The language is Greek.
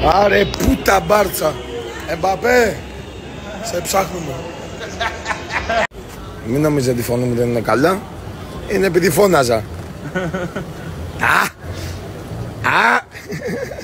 Άρε πούτα μπάρτσα. Εμπαπέ, σε ψάχνουμε. Μην νομίζετε η φωνή μου δεν είναι καλά. Είναι επειδή φώναζα. Α!